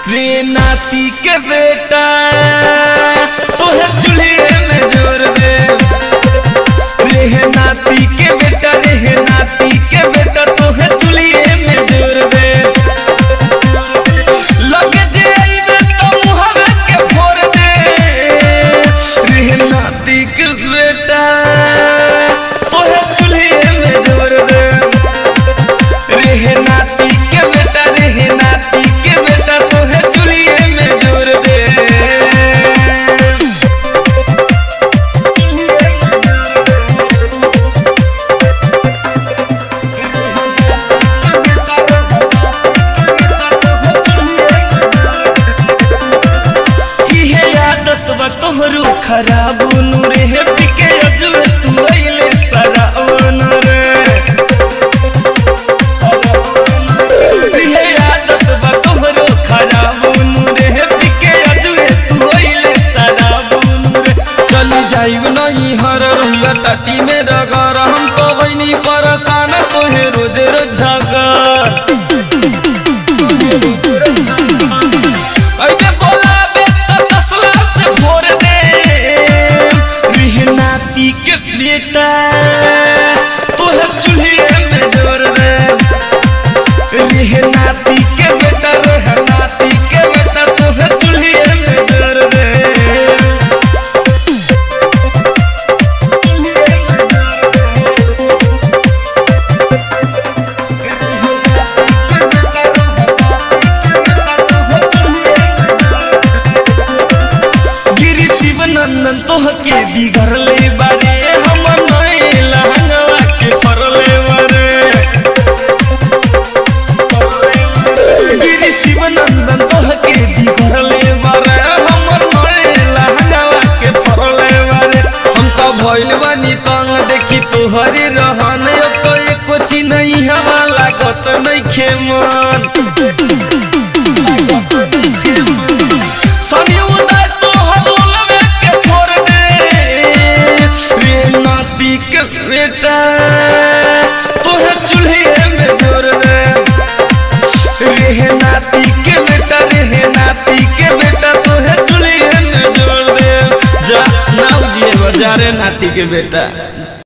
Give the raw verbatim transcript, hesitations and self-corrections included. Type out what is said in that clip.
रे नाती के बेटा तोहे चूल्हे में जोर दे। रे नाती के बेटा रे नाती के बेटा तोहे चूल्हे में जोर दे। लगे जे आइबे तो मुहवे के फोड़ दे। रे नाती के बेटा तोहे चूल्हे में जोर दे। रे नाती के बेटा रे नाती के बेटा तोहे चूल्हे में जोर दे। तोहरू खराब रे पिके अजुए तू आइले सरावन रे। ये आदत बा तोहरू खराब रे पिके अजुए तू आइले सरावन रे। चली जाइब नहीं हर रंगा टाटी में रगर हम तो बनी परेशान तोहे रोज रोज झगर। के बेटा तोहे चूल्हे में जोर दे। रे नाती के बेटा रे नाती के बेटा तोहे चूल्हे में जोर दे। गिरी शिवनंदन तोह के बिगड़ ले बारे हम नहीं लहंगवा के परले बारे। गिरी शिवनंदन तोह के बिगड़ ले बारे हम नहीं लहंगवा के परले बारे। हम तो भइल बानी तंग देखी तोहरे रहन अब तो एको चीज नहीं हवा लागत नहीं खेमन। सनी उदय तोहर लोलवे के फोड़ दे। रे नाती के बेटा तोहे चूल्हे में जोर दे। रे नाती के बेटा रे नाती के बेटा तोहे चूल्हे में जोर दे। जा ना उजिए बजारे नाती के बेटा।